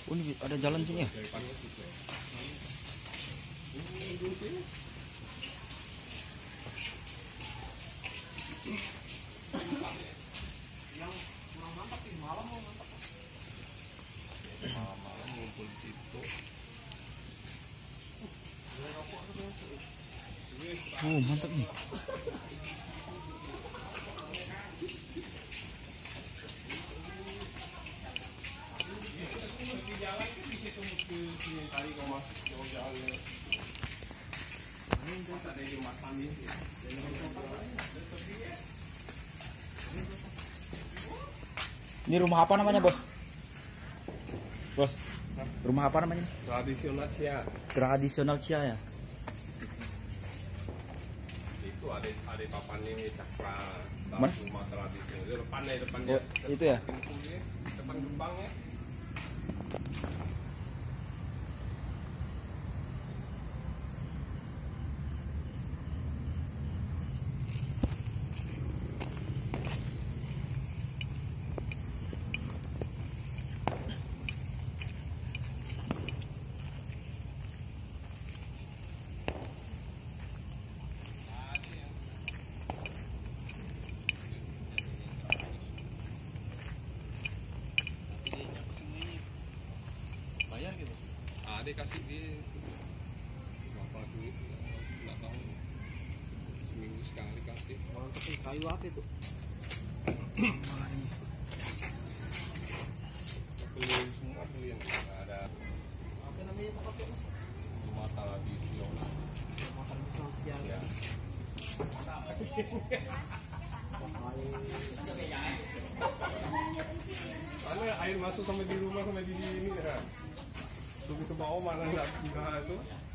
Oh, ini ada jalan sini ya? Yang kurang mantap nih, malam mau mantap. Malam ngumpul di situ. Oh, mantap nih. Ini rumah apa namanya, Bos? Bos, rumah apa namanya? Tradisional Cia. Tradisional Cia ya? Itu ada papannya cakra. Mana? Rumah tradisional. Depannya. Oh, itu ya? Depan gerbangnya. Bayar gitu, Bos? Ada kasih di berapa duit nggak tahu, seminggu sekali kasih. Mantap nih, kayu apa itu? Beli semua, beli yang nggak ada. Apa namanya tempatnya? Rumah tradisional. Rumah tradisional Cia. Ya. Mana air masuk sampai di rumah, sampai di ini ya. Tunggu ke bawah mana nggak itu.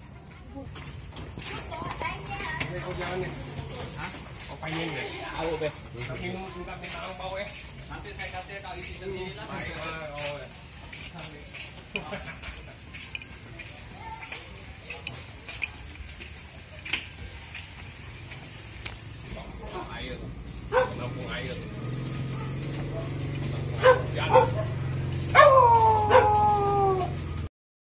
Ini kau jangan nih. Hah? Kau pengen deh. Ayo, Beh. Minta orang bawah ya. Nanti saya kasih kali season ini lah. Baik, oh ya. Air, penampung air.